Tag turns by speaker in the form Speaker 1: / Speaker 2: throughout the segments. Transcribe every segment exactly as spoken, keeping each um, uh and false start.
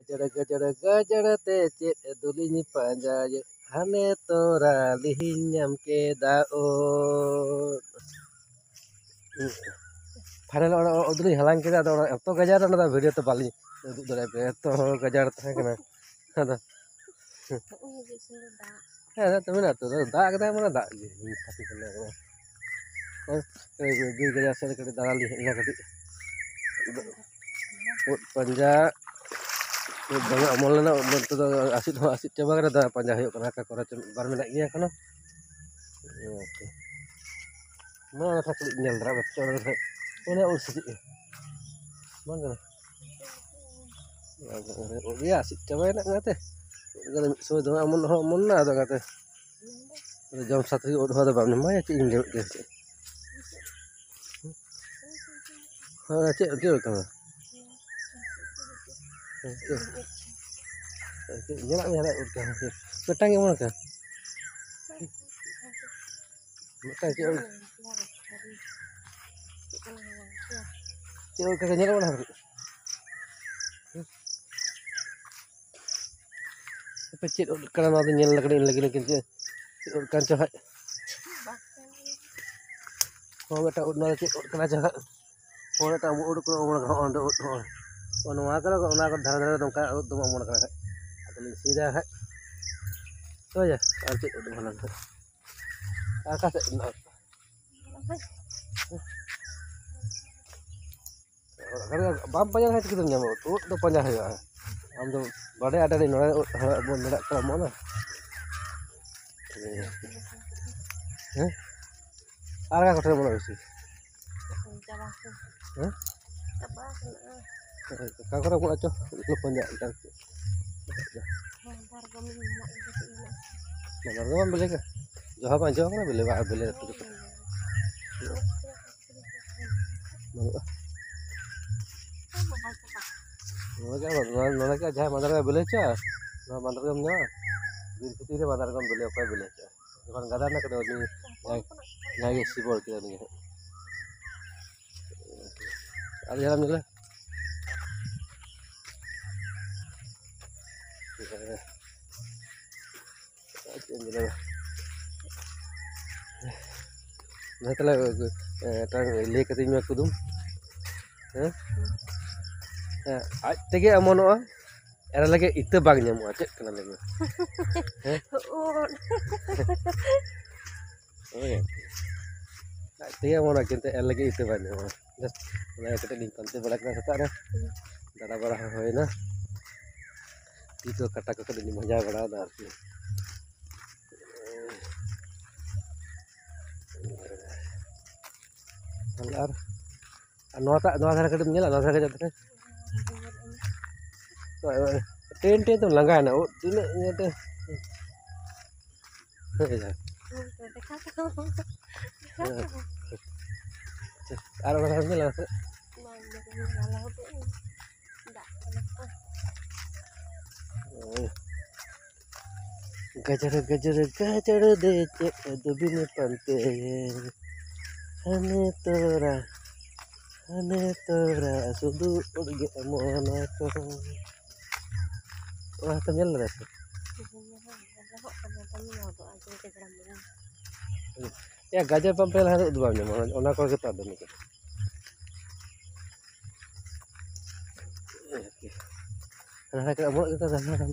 Speaker 1: Gajar gajar gajar te cek dulinya panjang hane tora lihinyam ke daun. Padahal orang udah halang kita ada orang itu gajar ada video tu paling itu dari itu gajar teh kena ada. Ada tapi nak tu dah kita mana dah tapi kena kena. Ini gajar saya kena dalam lihinya kadi. Panjang banyak mulanya untuk asid asid coba kan ada panjang yuk karena kakak bar menak dia kan. Mana tak klik nyal rapat coba kan. Mana udah mana? Ya asid coba enak nggak teh? Kalau so dong amun amun na ada nggak teh? Jam satu udah ada bang mana cik injil dia. Ah cik injil kan? Nyala nyala udah. Petang yang mana kan? Petang cik. Cik kagak nyala mana? Apa cik kalau ada nyala lagi lagi lagi cik. Kan cak. Kau betul udah cik kena cak. Kau betul udah kau udah kau udah udah. Ono akar ko ona ko dhara dhara dongka dum amon kana atli sida hai to ya arti dum halan akas na kare bam panjang hai kitu nyamo to to panjang hai am do bade ada ni nora bon nora kala mo na eh ara ko mo bisi eh kakak aku aja lu panjang kan mana orang beli ke jawab aja kan beli wah beli itu mana mana mana kan jaya mandar kan beli cah nah mandar kan nya di putih mandar kan beli apa beli cah bukan gada nak ada ni lagi sibol kita ni ada jalan ni lah. Nah telah tang le kating aku dum eh aj tege amono era lagi itu bang nyamu aja kena lagi eh oh ya aj tege amono kinte era lagi itu bang nyamu just mulai kita di pantai balak na sata na dara bara hoy na itu kata kata di manja bara dar Alar, anu tak anu asal kedem nyala, anu asal kedem tu. Ten ten tu langgar na, ini ini tu. Arah asal nyala. Gajar gajar gajar de cek dubin pantai. Hane tora hane tora sudu urge amona ko wah tanyal ras ya gajar pampel haru dua nya ona ko kita ada nih nah kita mau kita sana sana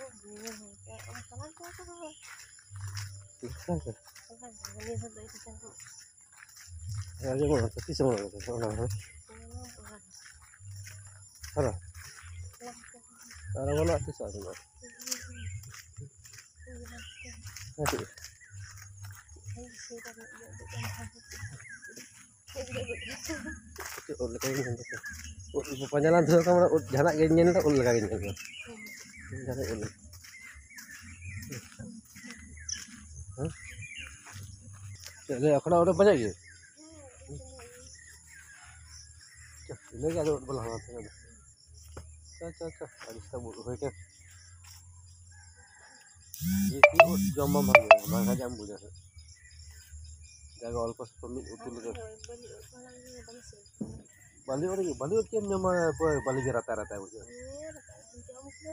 Speaker 1: ya dia mau tapi semua orang ada ada mana tu sah semua nanti itu udah kayak gini udah panjalan tu kamu udah jalan gini ni tak udah kayak gini jalan ini jadi aku dah udah banyak je ini kan ada belah mata ada cak cak cak ada sabut hoy kan ini jomba bang bang aja ambu dah jaga alpas pemit utul ke balik orang balik orang nyama apa balik rata rata aja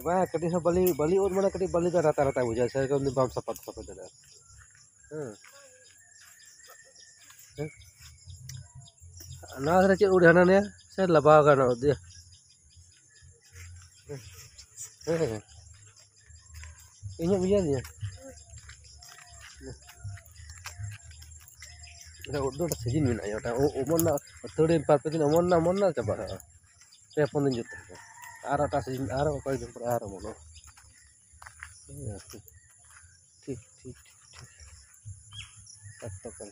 Speaker 1: Wah, kadi sa bali bali ud mana kadi bali da rata-rata buja. Saya kan bam sapat sapat da. Hmm. Nah, ada cek udah nanya. Saya labah kan dia. Eh. Ini buja dia. Udah udah sejin min ayo. Umon na third impact din umon na umon na coba. Saya pun tunjuk. Arah tas sejin arah kau jumpa arah mono. Tik tik tik. Takkan.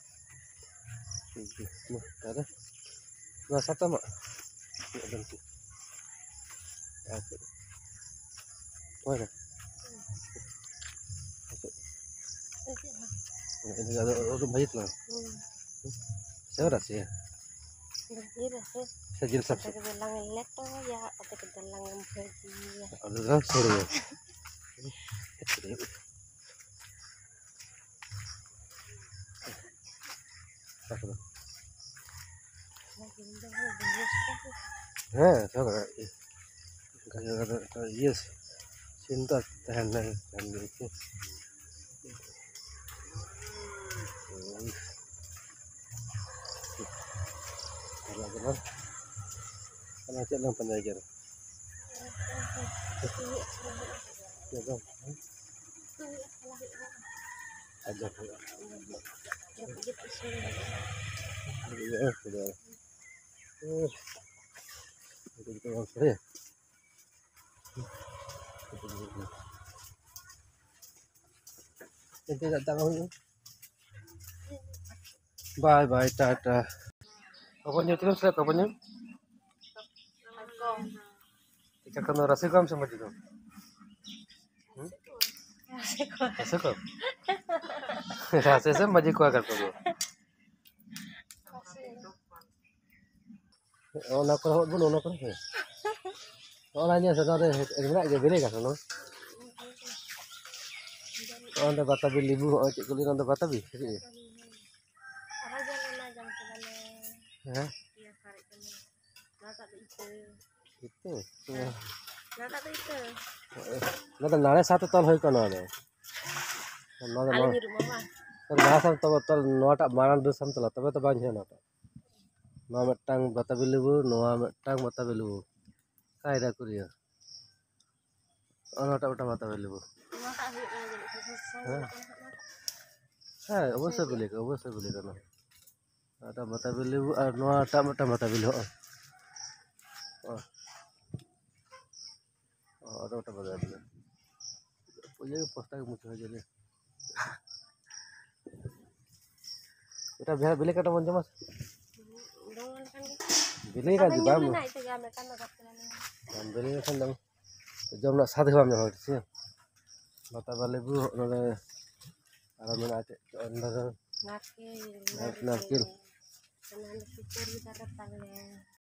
Speaker 1: Tik. Nah, ada. Nah, satu mak. Berhenti. Oke. Mana? Ini ada orang baik lah. Saya udah sih. Saya jelas sab. Ada sorry ya. Hah, coba. Kalau yes, cinta tahan lagi tahan itu. Kalau benar, kalau cek lang penjajar. Ya dong. Ada. Ya sudah. Oh, itu itu langsung ya. Nanti datang aku. Bye bye tata. Apanya terus lihat apanya? Kita kena rasa kam sama juga. Hmm? Rasa kam. Rasa sama maji kuah करता हूँ. Oh nak kau pun nak kau. Oh nanya sekarang ini nak je beli kan no? Oh anda bata beli bu, oh cik kulit anda bata beli. Hah? Itu. Nada nada satu tahun hari kan ada. Nada nada. Kalau nada satu tahun tahun nada maran dua sam telah tapi tu banyak nada. Nada metang bata beli bu, nada metang bata beli bu. Kaya dah kuliah. Oh nada bata bata beli bu. Hah, apa sih beli? Apa sih beli kan? Ada bata beli bu, nada bata bata beli oh. Oh. Oh, ada apa lagi? Punya posta muncul aja nih. Kita biar beli kata monjo mas. Beli kan di bawah. Beli kan dong. Jom nak satu kami harus sih. Mata balik bu, nolai. Alamin aja. Nakil. Nakil.